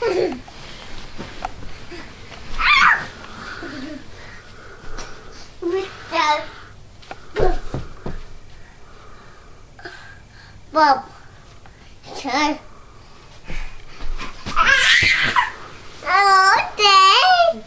Bob. Turn. Oh, Dad.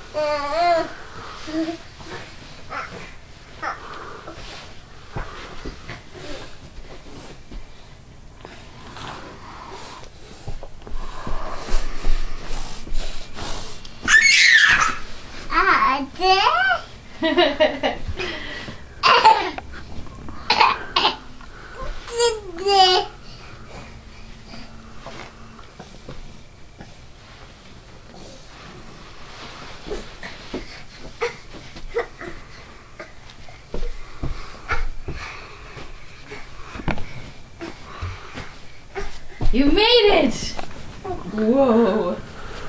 You made it! Whoa!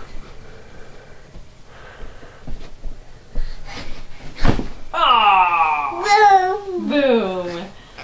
Oh! Boom! Boom!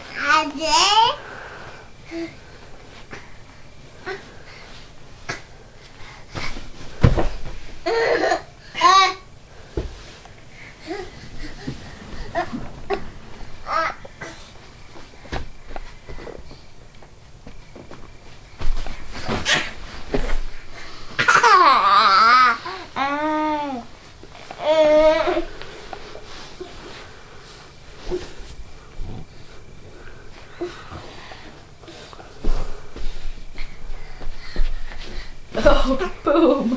Oh, boom!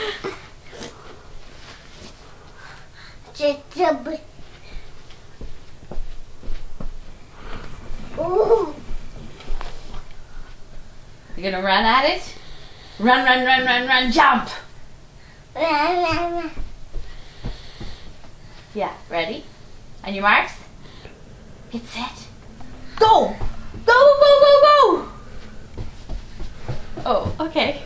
You're gonna run at it? Run, run, run, run, run, jump! Yeah, ready? On your marks? Get set. Go! Go, go, go, go! Oh, okay.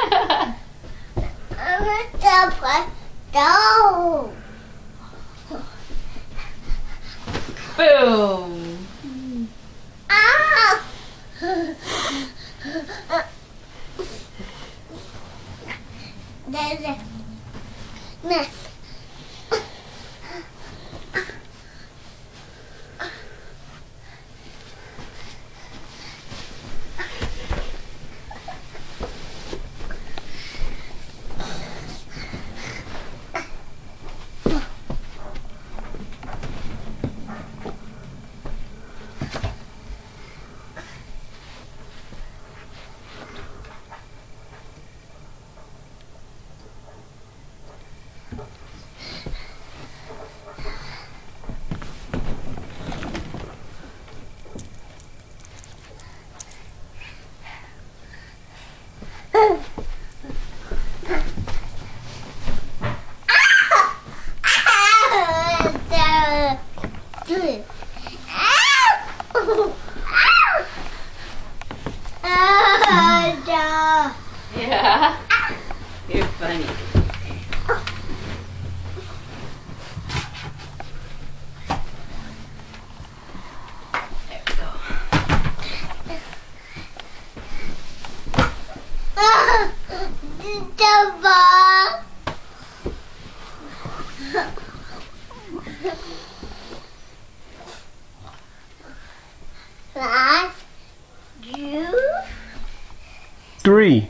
Boom! There's a mess. Yeah? You're funny. There we go. Last, you, 3.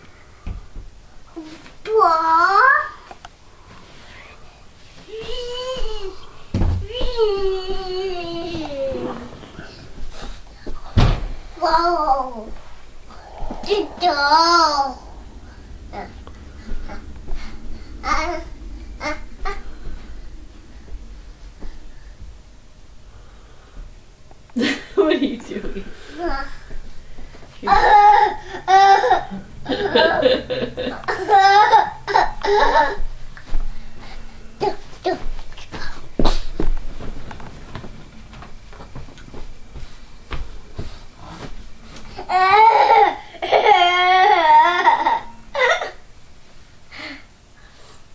Whoa! The dog. What are you doing?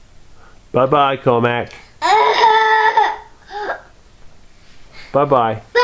Bye-bye, Cormac. Bye-bye.